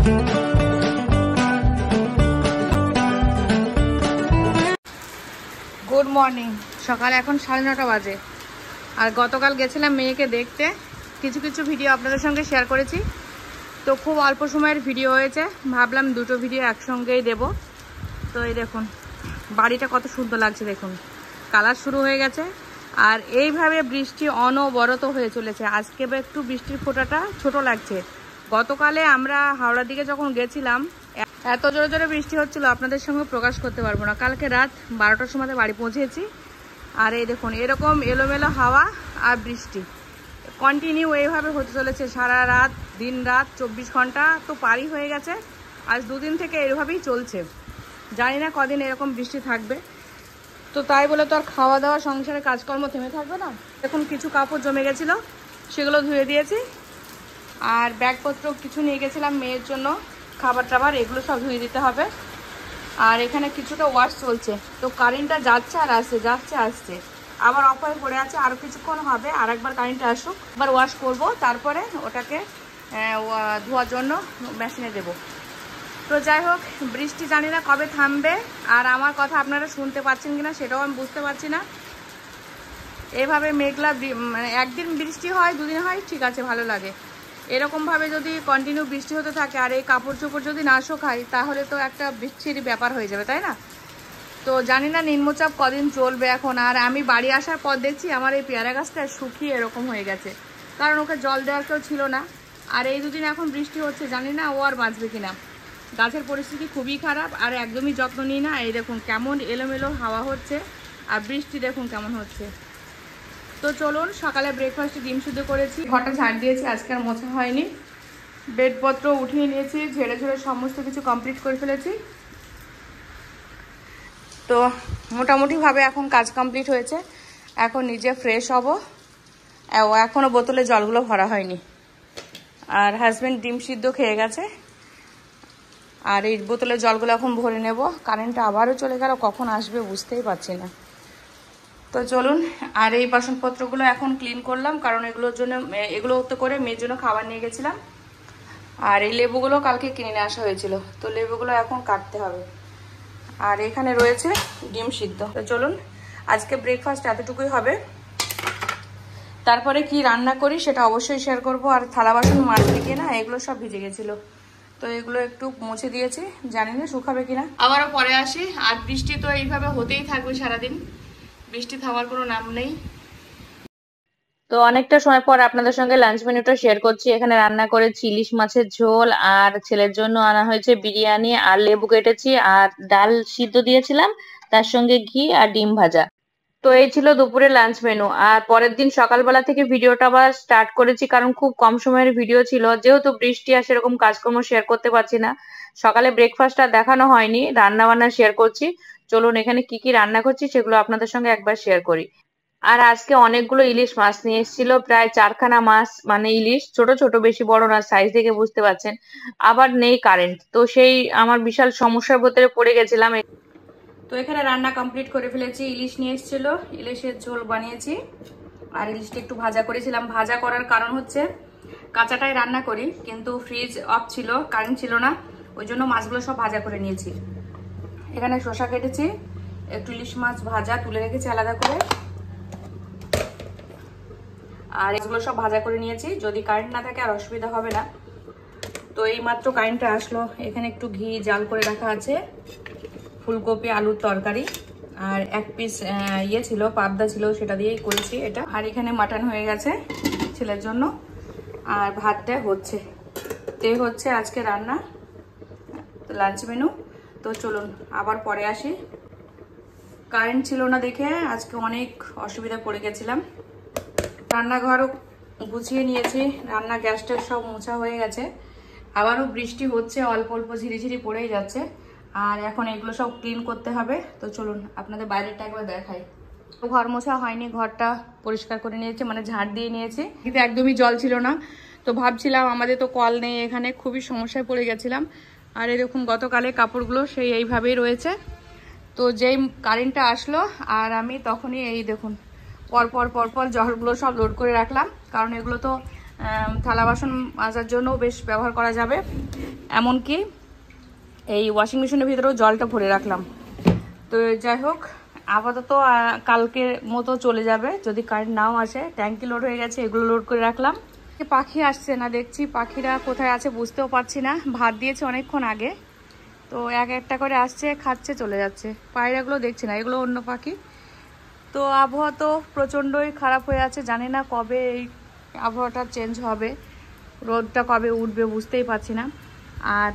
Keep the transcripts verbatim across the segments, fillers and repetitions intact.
Good morning. সকাল এখন সাড়ে নটা বাজে। আর গতকাল গেছিলাম মেয়েকে দেখতে, কিছু কিছু ভিডিও আপনাদের সঙ্গে শেয়ার করেছি। তো খুব অল্প সময়ের ভিডিও হয়েছে, ভাবলাম দুটো ভিডিও একসঙ্গেই দেব। তো এই দেখুন বাড়িটা কত সুন্দর লাগছে, দেখুন কালার শুরু হয়ে গেছে। আর এইভাবে বৃষ্টি অনবরত হয়ে চলেছে। আজকে একটু বৃষ্টির ফোঁটাটা ছোট লাগছে। গতকালে আমরা হাওড়ার দিকে যখন গেছিলাম এত জোরে জোরে বৃষ্টি হচ্ছিল, আপনাদের সঙ্গে প্রকাশ করতে পারবো না। কালকে রাত বারোটার সময় বাড়ি পৌঁছেছি। আর এই দেখুন এরকম এলোমেলো হাওয়া আর বৃষ্টি কন্টিনিউ এইভাবে হতে চলেছে সারা রাত, দিন রাত, চব্বিশ ঘন্টা তো পারই হয়ে গেছে। আজ দুদিন থেকে এভাবেই চলছে, জানি না কদিন এরকম বৃষ্টি থাকবে। তো তাই বলে তো আর খাওয়া দাওয়া সংসারে কাজকর্ম থেমে থাকবে না। এখন কিছু কাপড় জমে গেছিলো, সেগুলো ধুয়ে দিয়েছি। আর ব্যাগপত্র কিছু নিয়ে গেছিলাম মেয়ের জন্য, খাবার টাবার, এগুলো সব ধুয়ে দিতে হবে। আর এখানে কিছুটা ওয়াশ চলছে, তো কারেন্টটা যাচ্ছে আর আসছে, যাচ্ছে আসছে, আবার অফ হয়ে পড়ে আছে। আরও কিছুক্ষণ হবে, আর একবার কারেন্টটা আসুক, একবার ওয়াশ করব, তারপরে ওটাকে ধোয়ার জন্য মেশিনে দেব। তো যাই হোক, বৃষ্টি জানি না কবে থামবে, আর আমার কথা আপনারা শুনতে পাচ্ছেন কিনা সেটাও আমি বুঝতে পারছি না। এভাবে মেঘলা মানে একদিন বৃষ্টি হয়, দুদিন হয়, ঠিক আছে, ভালো লাগে। এরকমভাবে যদি কন্টিনিউ বৃষ্টি হতে থাকে আর এই কাপড় চোপড় যদি না শুকায়, তাহলে তো একটা বিচ্ছিরি ব্যাপার হয়ে যাবে, তাই না? তো জানি না নিম্নচাপ কদিন চলবে এখন। আর আমি বাড়ি আসার পর দেখছি আমার এই পেয়ারা গাছটা শুকিয়ে এরকম হয়ে গেছে, কারণ ওকে জল দেওয়ার কেউ ছিল না। আর এই দুদিন এখন বৃষ্টি হচ্ছে, জানি না ও আর বাঁচবে কিনা। গাছের পরিস্থিতি খুবই খারাপ, আর একদমই যত্ন নিই না। এই দেখুন কেমন এলোমেলো হাওয়া হচ্ছে, আর বৃষ্টি দেখুন কেমন হচ্ছে। তো চলুন, সকালে ব্রেকফাস্টে ডিম সিদ্ধ করেছি, ঘরটা ঝাড় দিয়েছি, আজকে আর মোছা হয়নি। বেডপত্র উঠিয়ে নিয়েছি, ঝেড়ে ঝেড়ে সমস্ত কিছু কমপ্লিট করে ফেলেছি। তো মোটামুটিভাবে এখন কাজ কমপ্লিট হয়েছে। এখন নিজে ফ্রেশ হব। এখনও বোতলে জলগুলো ভরা হয়নি। আর হাজব্যান্ড ডিম সিদ্ধ খেয়ে গেছে, আর এই বোতলে জলগুলো এখন ভরে নেব। কারেন্টটা আবারও চলে গেল, কখন আসবে বুঝতেই পারছি না। তো চলুন, আর এই বাসনপত্রগুলো এখন ক্লিন করলাম, কারণ এগুলোর জন্য এগুলো তো করে মেয়ের জন্য খাবার নিয়ে গেছিলাম। আর এই লেবুগুলো কালকে কিনে নিয়ে আসা হয়েছিল, তো লেবুগুলো এখন কাটতে হবে। আর এখানে রয়েছে ডিম সিদ্ধ। তো চলুন, আজকে ব্রেকফাস্ট এতটুকুই হবে। তারপরে কি রান্না করি সেটা অবশ্যই শেয়ার করব। আর থালা বাসন মাজতে গিয়ে না এগুলো সব ভিজে গেছিলো, তো এগুলো একটু মুছে দিয়েছি, জানি না শুকাবে কিনা। আবারও পরে আসি। আর বৃষ্টি তো এইভাবে হতেই থাকবে সারাদিন, বৃষ্টি থামার কোনো নাম নেই। তো অনেকটা সময় পর আপনাদের সঙ্গে লাঞ্চ মেনুটা শেয়ার করছি। এখানে রান্না করেছি ইলিশ মাছের ঝোল, আর ছেলের জন্য আনা হয়েছে বিরিয়ানি, আর লেবু কেটেছি, আর ডাল সিদ্ধ দিয়েছিলাম, তার সঙ্গে ঘি আর ডিম ভাজা। তো এই ছিল দুপুরের লাঞ্চ মেনু। আর পরের দিন সকালবেলা থেকে ভিডিওটা আবার স্টার্ট করেছি, কারণ খুব কম সময়ের ভিডিও ছিল, যেহেতু বৃষ্টি আর সেরকম কাজকর্ম শেয়ার করতে পারছি না। সকালে ব্রেকফাস্টটা দেখানো হয়নি, রান্না বান্না শেয়ার করছি। চলুন, এখানে কি কি রান্না করছি সেগুলো আপনাদের সঙ্গে একবার শেয়ার করি। আর আজকে অনেকগুলো ইলিশ মাছ নিয়ে এসেছিল, প্রায় চারখানা মাছ, মানে ইলিশ, ছোট ছোট, বেশি বড় না, সাইজ দেখে বুঝতে পারছেন। আবার নেই কারেন্ট, তো সেই আমার বিশাল সমস্যার ভেতরে পড়ে গেছিলাম। তো এখানে রান্না কমপ্লিট করে ফেলেছি। ইলিশ নিয়ে এসেছিল, ইলিশের ঝোল বানিয়েছি, আর ইলিশটা একটু ভাজা করেছিলাম। ভাজা করার কারণ হচ্ছে কাঁচাটাই রান্না করি, কিন্তু ফ্রিজ অফ ছিল, কারেন্ট ছিল না, ওই জন্য মাছগুলো সব ভাজা করে নিয়েছি। এখানে শসা কেটেছি, একটু ইলিশ মাছ ভাজা তুলে রেখেছি আলাদা করে, আর এগুলো সব ভাজা করে নিয়েছি। যদি কারেন্ট না থাকে আর অসুবিধা হবে না। তো এই মাত্র কারেন্টটা আসলো। এখানে একটু ঘি জাল করে রাখা আছে, ফুলকপি আলুর তরকারি, আর এক পিস ইয়ে ছিল, পাবদা ছিল, সেটা দিয়েই করেছি এটা। আর এখানে মাটন হয়ে গেছে ছেলের জন্য, আর ভাতটা হচ্ছে। তো এই হচ্ছে আজকে রান্না, লাঞ্চ মেনু। তো চলুন আবার পরে আসি। কারেন্ট ছিল না দেখে আজকে অনেক অসুবিধা পড়ে গেছিলাম। রান্নাঘরও গুছিয়ে নিয়েছি, রান্না গ্যাসটা সব মোছা হয়ে গেছে। আবারও বৃষ্টি হচ্ছে, অল্প অল্প ঝিরিঝিরি পড়েই যাচ্ছে। আর এখন এগুলো সব ক্লিন করতে হবে। তো চলুন আপনাদের বাইরেটা একবার দেখাই। ঘর মোছা হয়নি, ঘরটা পরিষ্কার করে নিয়েছি, মানে ঝাড় দিয়ে নিয়েছি, কিন্তু একদমই জল ছিল না। তো ভাবছিলাম আমাদের তো কল নেই এখানে, খুবই সমস্যায় পড়ে গেছিলাম। আর এরকম গতকালে কাপড়গুলো সেই এইভাবেই রয়েছে। তো যেই কারেন্টটা আসলো আর আমি তখনই এই দেখুন পরপর পরপর জলগুলো সব লোড করে রাখলাম, কারণ এগুলো তো থালা বাসন মাজার জন্য বেশ ব্যবহার করা যাবে। এমনকি এই ওয়াশিং মেশিনের ভিতরেও জলটা ভরে রাখলাম। তো যাই হোক, আপাতত কালকের মতো চলে যাবে যদি কারেন্ট নাও আসে। ট্যাঙ্কি লোড হয়ে গেছে, এগুলো লোড করে রাখলাম। পাখি আসছে না দেখছি, পাখিরা কোথায় আছে বুঝতেও পারছি না। ভাত দিয়েছে অনেকক্ষণ আগে, তো এক একটা করে আসছে, খাচ্ছে, চলে যাচ্ছে। পায়রাগুলো দেখছি না, এগুলো অন্য পাখি। তো আবহাওয়া তো প্রচণ্ডই খারাপ হয়ে আছে, জানি না কবে এই আবহাওয়াটা চেঞ্জ হবে, রোদটা কবে উঠবে বুঝতেই পারছি না। আর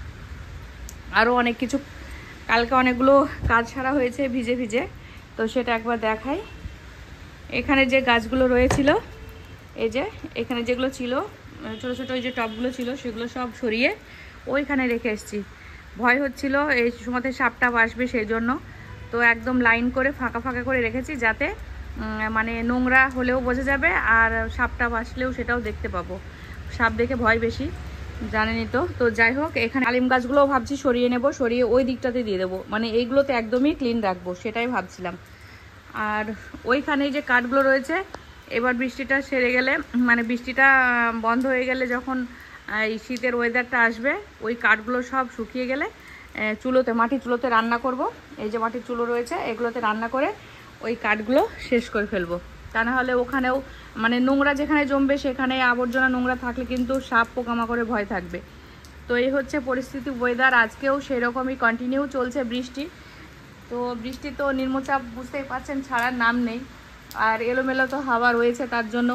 আরও অনেক কিছু, কালকে অনেকগুলো কাজ সারা হয়েছে ভিজে ভিজে, তো সেটা একবার দেখাই। এখানে যে গাছগুলো রয়েছিল, এই যে এখানে যেগুলো ছিল ছোটো ছোটো ওই যে টবগুলো ছিল, সেগুলো সব সরিয়ে ওইখানে রেখে এসেছি। ভয় হচ্ছিল এই সময়তে সাপটা আসবে সেই জন্য। তো একদম লাইন করে ফাঁকা ফাঁকা করে রেখেছি, যাতে মানে নোংরা হলেও বোঝা যাবে, আর সাপটা আসলেও সেটাও দেখতে পাবো। সাপ দেখে ভয় বেশি, জানেনই তো। তো যাই হোক, এখানে ডালিম গাছগুলোও ভাবছি সরিয়ে নেব, সরিয়ে ওই দিকটাতে দিয়ে দেবো, মানে এইগুলোতে একদমই ক্লিন রাখবো, সেটাই ভাবছিলাম। আর ওইখানে যে কাঠগুলো রয়েছে, এবার বৃষ্টিটা সেরে গেলে, মানে বৃষ্টিটা বন্ধ হয়ে গেলে, যখন এই শীতের ওয়েদারটা আসবে, ওই কাঠগুলো সব শুকিয়ে গেলে চুলোতে, মাটির চুলোতে রান্না করব। এই যে মাটির চুলো রয়েছে, এগুলোতে রান্না করে ওই কাঠগুলো শেষ করে ফেলবো। তা না হলে ওখানেও মানে নোংরা যেখানে জমবে, সেখানে আবর্জনা নোংরা থাকলে কিন্তু সাপ পোকামাকড়ে ভয় থাকবে। তো এই হচ্ছে পরিস্থিতি, ওয়েদার আজকেও সেরকমই কন্টিনিউ চলছে বৃষ্টি। তো বৃষ্টি তো নিম্নচাপ বুঝতেই পারছেন, ছাড়ার নাম নেই। আর এলোমেলো তো হাওয়া রয়েছে, তার জন্য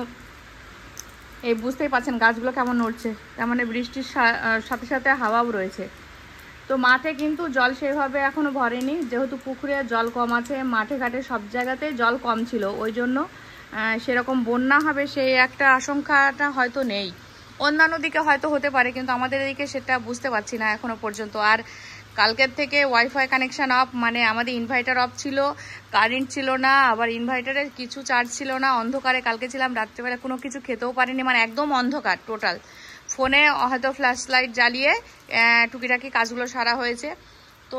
এই বুঝতেই পারছেন গাছগুলো কেমন নড়ছে, তার মানে বৃষ্টির সাথে সাথে হাওয়াও রয়েছে। তো মাঠে কিন্তু জল সেভাবে এখনও ভরেনি, যেহেতু পুকুরে জল কম আছে, মাঠে ঘাটে সব জায়গাতে জল কম ছিল, ওই জন্য সেরকম বন্যা হবে সেই একটা আশঙ্কাটা হয়তো নেই। অন্যান্য দিকে হয়তো হতে পারে, কিন্তু আমাদের এদিকে সেটা বুঝতে পারছি না এখনো পর্যন্ত। আর কালকের থেকে ওয়াইফাই কানেকশান অফ, মানে আমাদের ইনভার্টার অফ ছিল, কারেন্ট ছিল না, আবার ইনভার্টারের কিছু চার্জ ছিল না, অন্ধকারে কালকে ছিলাম, রাত্রেবেলা কোনো কিছু খেতেও পারিনি, মানে একদম অন্ধকার টোটাল। ফোনে হয়তো ফ্ল্যাশ লাইট জ্বালিয়ে টুকিটাকি কাজগুলো সারা হয়েছে। তো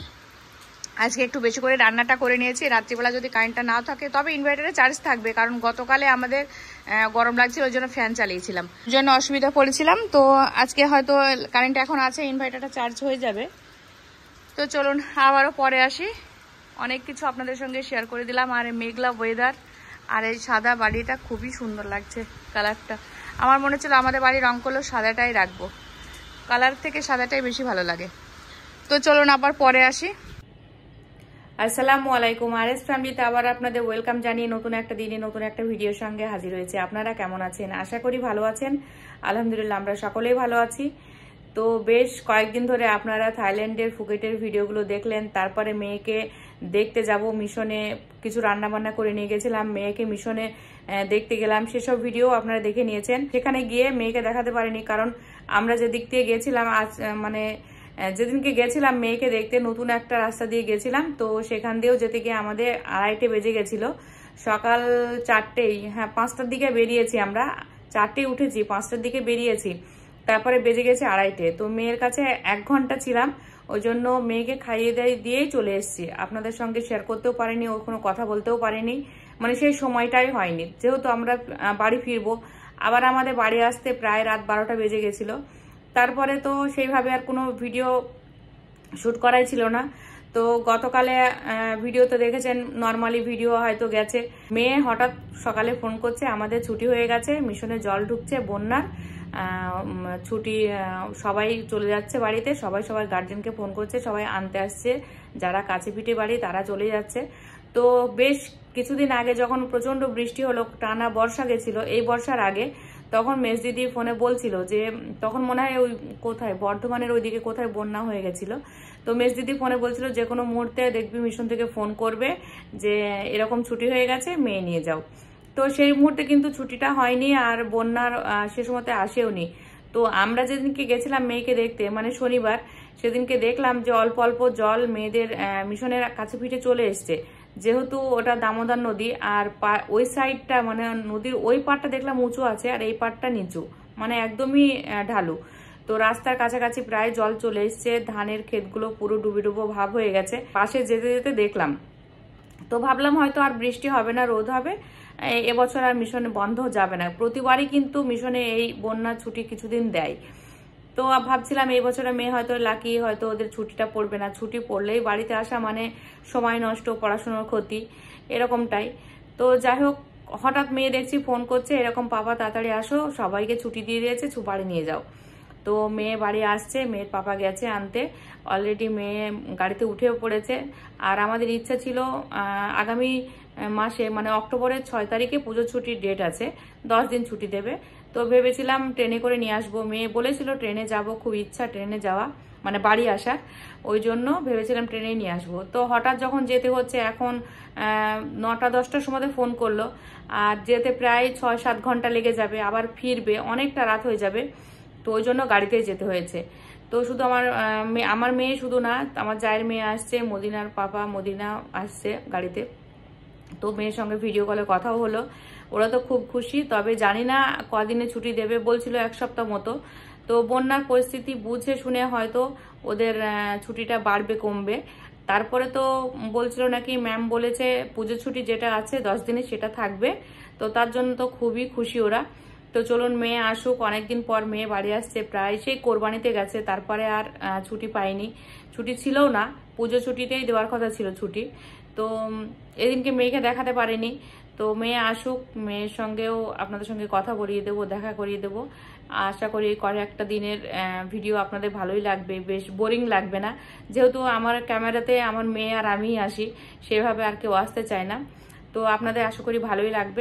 আজকে একটু বেশি করে রান্নাটা করে নিয়েছি। রাত্রিবেলা যদি কারেন্টটা নাও থাকে, তবে ইনভার্টারে চার্জ থাকবে, কারণ গতকালে আমাদের গরম লাগছিল, ওই জন্য ফ্যান চালিয়েছিলাম, ওই জন্য অসুবিধা পড়েছিলাম। তো আজকে হয়তো কারেন্ট এখন আছে, ইনভার্টারটা চার্জ হয়ে যাবে। তো চলুন আবারও পরে আসি। অনেক কিছু আপনাদের সঙ্গে শেয়ার করে দিলাম। আর মেঘলা ওয়েদার, আর এই সাদা বাড়িটা খুবই সুন্দর লাগছে কালারটা। আমার মনে হচ্ছিল আমাদের বাড়ি রং করলেও সাদাটাই রাখবো, কালার থেকে সাদাটাই বেশি ভালো লাগে। তো চলুন আবার পরে আসি। আসসালামু আলাইকুম, আর এস ফ্যামিলিতে আবার আপনাদের ওয়েলকাম জানিয়ে নতুন একটা দিনে নতুন একটা ভিডিওর সঙ্গে হাজির হয়েছে। আপনারা কেমন আছেন? আশা করি ভালো আছেন। আলহামদুলিল্লাহ আমরা সকলেই ভালো আছি। তো বেশ কয়েকদিন ধরে আপনারা থাইল্যান্ডের ফুকেটের ভিডিওগুলো দেখলেন, তারপরে মেয়েকে দেখতে যাব মিশনে, কিছু রান্না বান্না করে নিয়ে গেছিলাম, মেয়েকে মিশনে দেখতে গেলাম, সেসব ভিডিও আপনারা দেখে নিয়েছেন। সেখানে গিয়ে মেয়েকে দেখাতে পারিনি, কারণ আমরা যে দিক দিয়ে গেছিলাম, আজ মানে যেদিনকে গেছিলাম মেয়েকে দেখতে, নতুন একটা রাস্তা দিয়ে গেছিলাম, তো সেখান দিয়েও যেতে গিয়ে আমাদের আড়াইটে বেজে গেছিল। সকাল চারটেই, হ্যাঁ পাঁচটার দিকে বেরিয়েছি আমরা, চারটেই উঠেছি, পাঁচটার দিকে বেরিয়েছি, তারপরে বেজে গেছে আড়াইটে। তো মেয়ের কাছে এক ঘন্টা ছিলাম, ওই জন্য মেয়েকে খাইয়ে দিয়ে দিয়েই চলে এসেছি। আপনাদের সঙ্গে শেয়ার করতেও পারিনি, ও কোনো কথা বলতেও পারিনি, মানে সেই সময়টাই হয়নি। যেহেতু আমরা বাড়ি ফিরবো, আবার আমাদের বাড়ি আসতে প্রায় রাত বারোটা বেজে গেছিলো। তারপরে তো সেইভাবে আর কোনো ভিডিও শ্যুট করাই ছিল না। তো গতকালে ভিডিওতে দেখেছেন, নর্মালি ভিডিও হয়তো গেছে। মেয়ে হঠাৎ সকালে ফোন করছে, আমাদের ছুটি হয়ে গেছে, মিশনে জল ঢুকছে বন্যার, ছুটি, সবাই চলে যাচ্ছে বাড়িতে, সবাই সবাই গার্জেনকে ফোন করছে, সবাই আনতে আসছে, যারা কাছে পিঠে বাড়ি তারা চলে যাচ্ছে। তো বেশ কিছুদিন আগে যখন প্রচন্ড বৃষ্টি হলো, টানা বর্ষা গেছিল, এই বর্ষার আগে, তখন মেজ দিদি ফোনে বলছিল যে, তখন মনে হয় ওই কোথায় বর্ধমানের ওইদিকে কোথায় বন্যা হয়ে গেছিল। তো মেজ দিদি ফোনে বলছিল যে কোনো মুহূর্তে দেখবি মিশন থেকে ফোন করবে যে এরকম ছুটি হয়ে গেছে, মেয়ে নিয়ে যাও। তো সেই মুহূর্তে কিন্তু ছুটিটা হয়নি, আর বন্যার সে সময়তে আসেও নি। তো আমরা যেদিনকে গেছিলাম মেয়েকে দেখতে, মানে শনিবার, সেদিনকে দেখলাম যে অল্প অল্প জল মেয়েদের মিশনের কাছে পিঠে চলে এসছে। যেহেতু ওটা দামোদর নদী, আর ওই সাইডটা মানে নদীর ওই পাড়টা দেখলাম উঁচু আছে, আর এই পাড়টা নিচু, মানে একদমই ঢালু। তো রাস্তার কাছাকাছি প্রায় জল চলে এসছে, ধানের ক্ষেতগুলো পুরো ডুবে ডুবো ভাব হয়ে গেছে। পাশে যেতে যেতে দেখলাম, তো ভাবলাম হয়তো আর বৃষ্টি হবে না, রোদ হবে, এবছর আর মিশনে বন্ধ যাবে না। প্রতিবারই কিন্তু মিশনে এই বন্যার ছুটি কিছুদিন দেয়। তো ভাবছিলাম এই বছরে মেয়ে হয়তো লাকি, হয়তো ওদের ছুটিটা পড়বে না। ছুটি পড়লেই বাড়িতে আসা মানে সময় নষ্ট, পড়াশোনার ক্ষতি, এরকমটাই। তো যাই হোক, হঠাৎ মেয়ে দেখছি ফোন করছে এরকম, পাপা তাড়াতাড়ি আসো, সবাইকে ছুটি দিয়ে দিয়েছে, বাড়ি নিয়ে যাও। তো মেয়ে বাড়ি আসছে, মেয়ের পাপা গেছে আনতে, অলরেডি মেয়ে গাড়িতে উঠেও পড়েছে। আর আমাদের ইচ্ছা ছিল আগামী মাসে মানে অক্টোবরের ছয় তারিখে পুজোর ছুটির ডেট আছে, দশ দিন ছুটি দেবে। তো ভেবেছিলাম ট্রেনে করে নিয়ে আসবো। মেয়ে বলেছিল ট্রেনে যাব, খুব ইচ্ছা ট্রেনে যাওয়া, মানে বাড়ি আসার, ওই জন্য ভেবেছিলাম ট্রেনে নিয়ে আসবো। তো হঠাৎ যখন যেতে হচ্ছে, এখন নটা দশটার সময় ফোন করলো, আর যেতে প্রায় ছয় সাত ঘন্টা লেগে যাবে, আবার ফিরবে অনেকটা রাত হয়ে যাবে। তো ওই জন্য গাড়িতেই যেতে হয়েছে। তো শুধু আমার আমার মেয়ে শুধু না, আমার জায়ের মেয়ে আসছে, মদিনার পাপা মদিনা আসছে গাড়িতে। তো মেয়ের সঙ্গে ভিডিও কলে কথাও হলো, ওরা তো খুব খুশি। তবে জানি না কদিনে ছুটি দেবে, বলছিল এক সপ্তাহ মতো। তো বন্যার পরিস্থিতি বুঝে শুনে হয়তো ওদের ছুটিটা বাড়বে কমবে। তারপরে তো বলছিল নাকি ম্যাম বলেছে পুজোর ছুটি যেটা আছে দশ দিনে সেটা থাকবে। তো তার জন্য তো খুবই খুশি ওরা। তো চলুন মেয়ে আসুক, অনেকদিন পর মেয়ে বাড়ি আসছে, প্রায় সেই কোরবানিতে গেছে, তারপরে আর ছুটি পাইনি, ছুটি ছিলও না, পুজো ছুটিতেই দেওয়ার কথা ছিল ছুটি। তো এদিনকে মেয়েকে দেখাতে পারিনি। তো মেয়ে আসুক, মেয়ের সঙ্গেও আপনাদের সঙ্গে কথা করিয়ে দেবো, দেখা করিয়ে দেবো। আশা করি করে একটা দিনের ভিডিও আপনাদের ভালোই লাগবে, বেশ বোরিং লাগবে না। যেহেতু আমার ক্যামেরাতে আমার মেয়ে আর আমি আসি, সেভাবে আর কেউ আসতে চায় না। তো আপনাদের আশা করি ভালোই লাগবে।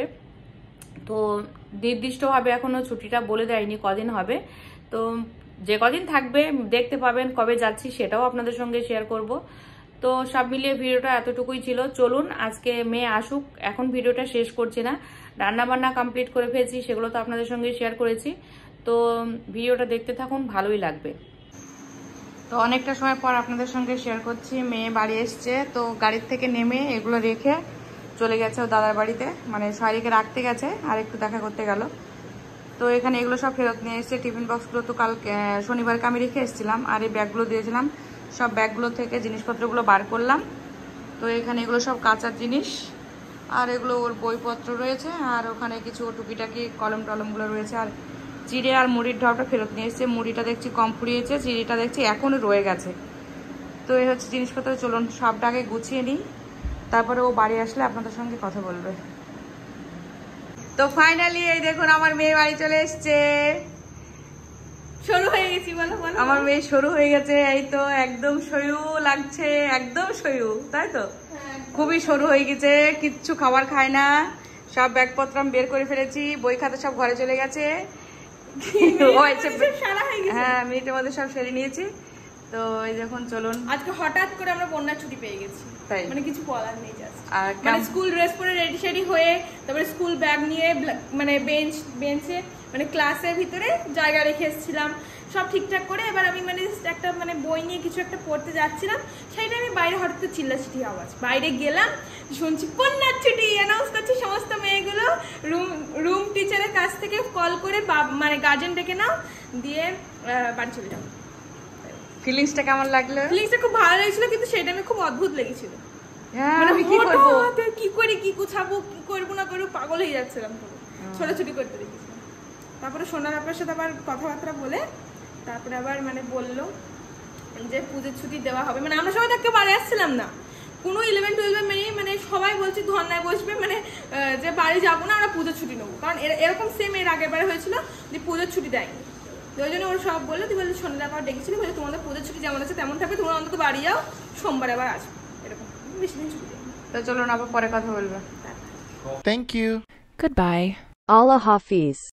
তো নির্দিষ্টভাবে এখনো ছুটিটা বলে দেয়নি কদিন হবে। তো যে কদিন থাকবে দেখতে পাবেন, কবে যাচ্ছি সেটাও আপনাদের সঙ্গে শেয়ার করব। তো সব মিলিয়ে ভিডিওটা এতটুকুই ছিল। চলুন আজকে মেয়ে আসুক, এখন ভিডিওটা শেষ করছি না, রান্না বান্না কমপ্লিট করে ফেলছি, সেগুলো তো আপনাদের সঙ্গে শেয়ার করেছি। তো ভিডিওটা দেখতে থাকুন, ভালোই লাগবে। তো অনেকটা সময় পর আপনাদের সঙ্গে শেয়ার করছি, মেয়ে বাড়ি এসছে। তো গাড়ির থেকে নেমে এগুলো রেখে চলে গেছে ও দাদার বাড়িতে, মানে শাড়িকে রাখতে গেছে আর একটু দেখা করতে গেল। তো এখানে এগুলো সব ফেরত নিয়ে এসছে। টিফিন বক্সগুলো তো কাল শনিবারকে আমি রেখে এসেছিলাম, আর এই ব্যাগগুলো দিয়েছিলাম, সব ব্যাগগুলো থেকে জিনিসপত্রগুলো বার করলাম। তো এখানে এগুলো সব কাঁচার জিনিস, আর এগুলো ওর বইপত্র রয়েছে, আর ওখানে কিছু টুকিটাকি কলম টলমগুলো রয়েছে। আর চিড়ে আর মুড়ির ঢাবটা ফেরত নিয়ে এসছে। মুড়িটা দেখছি কম ফুরিয়েছে, চিড়িটা দেখছি এখনও রয়ে গেছে। তো এই হচ্ছে জিনিসপত্র। চলুন সবটাকে গুছিয়ে নিই, তারপরে ও বাড়ি আসলে আপনাদের সঙ্গে কথা বলবে। তো ফাইনালি এই দেখুন আমার মেয়ে বাড়ি চলে এসছে। শুরু হয়ে গেছি, বলো বলো। আমার মেয়ে শুরু হয়ে গেছে, এই তো একদম সরু লাগছে, একদম সরু, তাই তো? খুবই সরু হয়ে গেছে, কিচ্ছু খাবার খায় না। সব ব্যাগপত্র আমি বের করে ফেলেছি, বই খাতা সব ঘরে চলে গেছে। হ্যাঁ, মিনিটের মধ্যে সব সেরে নিয়েছি। তো এই দেখুন চলুন, আজকে হঠাৎ করে আমরা বন্যার ছুটি পেয়ে গেছি, তাই মানে কিছু বলার নেই। জাস্ট আর মানে স্কুল ড্রেস পরে রেডি শেডি হয়ে, তারপরে স্কুল ব্যাগ নিয়ে মানে বেঞ্চ বেঞ্চে মানে ক্লাসের ভিতরে জায়গা রেখে এসেছিলাম, সব ঠিকঠাক করে। এবার আমি মানে একটা মানে বই নিয়ে কিছু একটা পড়তে যাচ্ছিলাম, সেই টাইমে বাইরে হঠাৎ চিল্লাচিটি আওয়াজ। বাইরে গেলাম, শুনছি বন্যার ছুটি অ্যানাউন্স করছি, সমস্ত মেয়েগুলো রুম রুম টিচারের কাছ থেকে কল করে মানে গার্জেন ডেকে নাও, দিয়ে বাড়ি চলে যাও। ফিলিংসটা কেমন লাগলো? ফিলিংসটা খুব ভালো লাগছিল, কিন্তু সেই টাইমে খুব অদ্ভুত লেগেছিল। হ্যাঁ, আমি কি করব, কি করি, কি গুছাবো, কি করবো না করবো, পাগল হয়ে যাচ্ছিলাম। ছোটাছুটি করতে দেখেছিলাম। তারপরে সোনার আপনার সাথে আবার কথাবার্তা বলে তারপরে আবার মানে বললো যে পুজোর ছুটি দেওয়া হবে। মানে আমরা সবাই তাকে বাড়ি আসছিলাম না, কোনো ইলেভেন টুয়েলভে মেয়ে মানে সবাই বলছে ধর্নায় বসবে, মানে যে বাড়ি যাবো না, আমরা পুজোর ছুটি নেবো। কারণ এরকম সেম এর আগের বারে হয়েছিল যে পুজোর ছুটি দেয়নি। ওই জন্য ওরা সব বললো, তুই বললো সোনার আবার ডেকেছিল, বলে তোমাদের পুজোর ছুটি যেমন আছে তেমন থাকবে, তোমরা অন্তত বাড়ি যাও, সোমবার আবার আসবে, এরকম বেশি দিন ছুটি। তো চলুন আবার পরে কথা বলবো। Thank you. Goodbye. Allah Hafiz.